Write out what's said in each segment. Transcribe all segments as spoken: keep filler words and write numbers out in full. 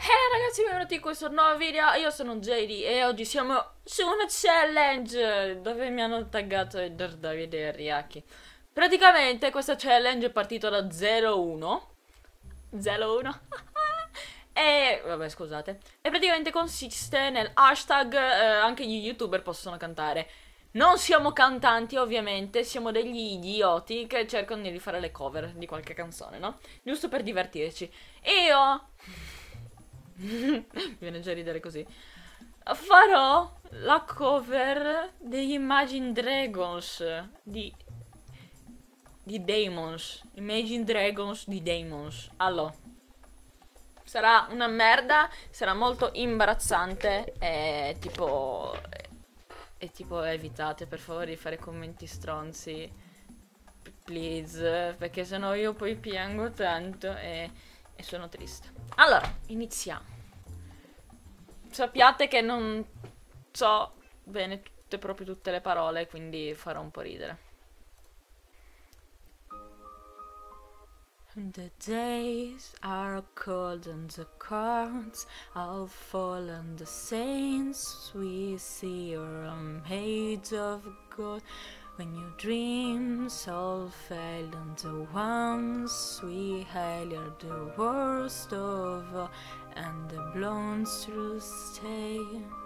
Hey ragazzi, benvenuti in questo nuovo video. Io sono J D e oggi siamo su una challenge dove mi hanno taggato Eder Davide e Riaki. Praticamente questa challenge è partita da zero uno zero uno e vabbè, scusate. E praticamente consiste nel hashtag eh, anche gli youtuber possono cantare. Non siamo cantanti, ovviamente, siamo degli idioti che cercano di fare le cover di qualche canzone, no? Giusto per divertirci. E io mi viene già a ridere così. Farò la cover degli Imagine Dragons di di Demons. Imagine Dragons di Demons. Allora, sarà una merda, sarà molto imbarazzante e tipo e tipo evitate per favore di fare commenti stronzi, please, perché sennò io poi piango tanto e e sono triste. Allora, iniziamo. Sappiate che non so bene tutte, proprio tutte le parole, quindi farò un po' ridere. The days are cold and the cards all fall and the saints we see are made of gold. When your dreams all fail and the ones we hail are the worst of all and the blown through stay.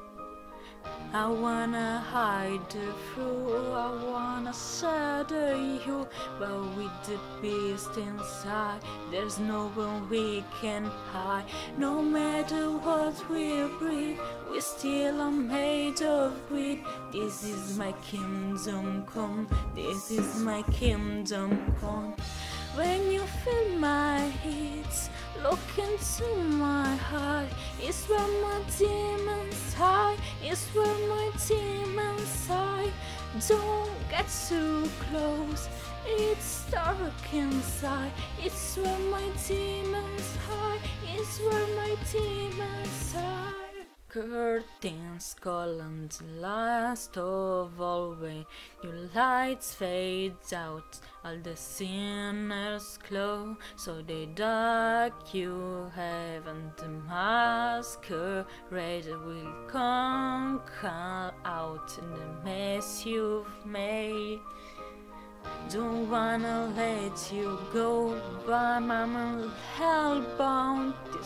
I wanna hide through, I wanna shadow you, but with the beast inside, there's no one we can hide. No matter what we breathe, we still are made of greed. This is my kingdom come, this is my kingdom come. When you feel my hits, look into my heart. It's where my demons hide. It's where my demons hide. Don't get too close. It's dark inside. It's where my demons hide. It's where my demons hide. Curtains call and the last of all when your lights fade out, all the sinners close, so they dark you have and the masquerade will come, come out in the mess you've made. Don't wanna let you go, but I'm hellbound. This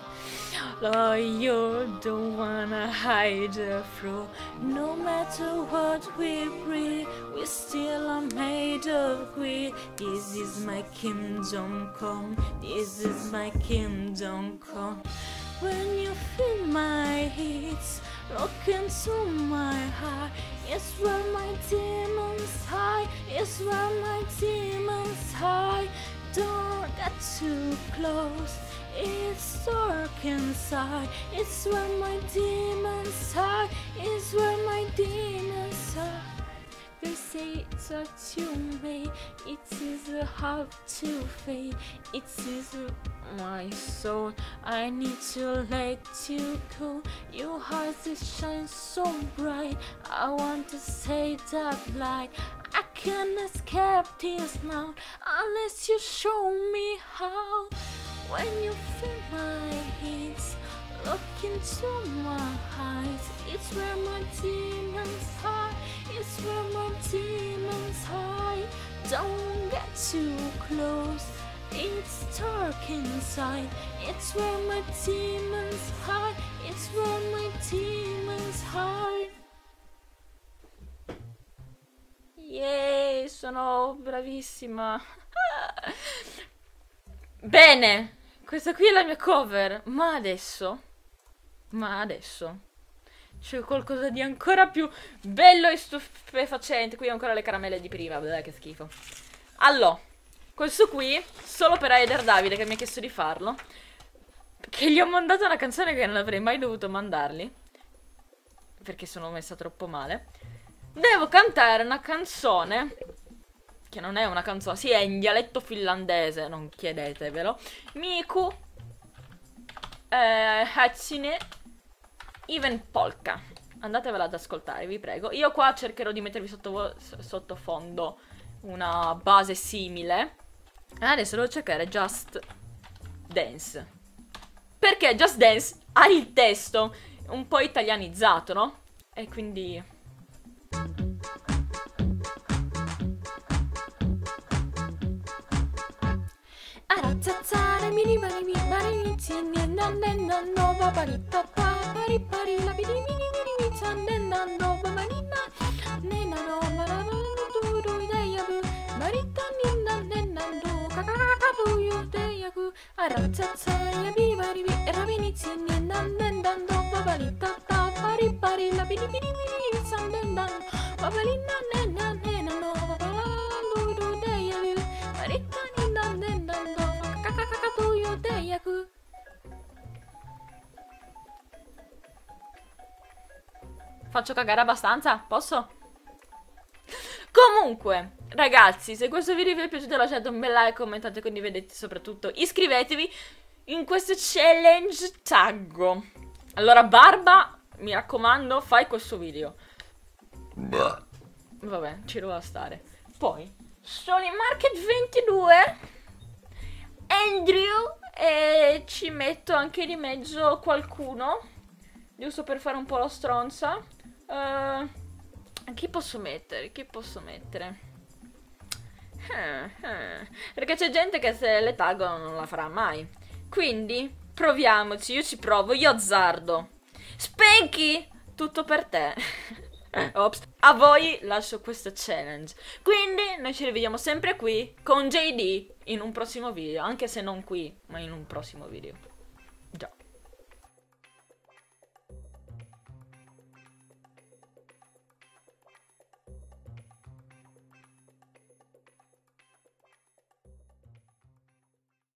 Oh, you don't wanna hide through. No matter what we breathe, we still are made of greed. This is my kingdom come. This is my kingdom come. When you feel my hits, look into my heart. It's where my demons hide. It's where my demons hide. Don't get too close. It's dark inside. It's where my demons hide. It's where my demons hide. They say it's what you made. It is how to fade. It is my soul. I need to let you go. Your heart is shine so bright. I want to say that light. I can't escape this now unless you show me how. When you feel my hits, look into my eyes. It's where my demons hide. It's where my demons hide. Don't get too close. It's dark inside. It's where my demons hide. It's where my demons hide. Yay, sono bravissima. Bene. Questa qui è la mia cover, ma adesso, ma adesso, c'è qualcosa di ancora più bello e stupefacente. Qui ho ancora le caramelle di prima, vedete che schifo. Allora, questo qui, solo per Eder Davide che mi ha chiesto di farlo, che gli ho mandato una canzone che non avrei mai dovuto mandargli, perché sono messa troppo male. Devo cantare una canzone che non è una canzone, sì, è in dialetto finlandese, non chiedetevelo. Miku eh, Hatsune Even Polka. Andatevela ad ascoltare, vi prego. Io qua cercherò di mettervi sotto sottofondo una base simile. Adesso devo cercare Just Dance. Per Perché Just Dance ha il testo un po' italianizzato, no? E quindi... Arazzazzare, mini mani mi mani insieme, nannenna nova parita pa pari pari la mini mini mini mi sannenna nova manina, nena no marano duru idea bu, marita ninna nenna do kakaka buio dea gu, arazzazzare, mini mani mi rabini insieme, nannenna nova parita pa pari pari la mini mini mini mi sannenna nova manina, nena nena nova parano duru dea bu, marita ninna nenna do Faccio cagare abbastanza? Posso? Comunque, ragazzi, se questo video vi è piaciuto lasciate un bel like, commentate, condividete, soprattutto iscrivetevi in questo challenge taggo. Allora, Barba, mi raccomando, fai questo video. Vabbè, ci doveva stare. Poi, sono in Market ventidue, Andrew, e ci metto anche di mezzo qualcuno, giusto per fare un po' la stronza. Uh, chi posso mettere? Chi posso mettere? Eh, eh. Perché c'è gente che se le taggo non la farà mai. Quindi proviamoci, io ci provo, io azzardo. Spanky, tutto per te. Ops. A voi lascio questo challenge. Quindi noi ci rivediamo sempre qui con J D in un prossimo video. Anche se non qui, ma in un prossimo video. Già.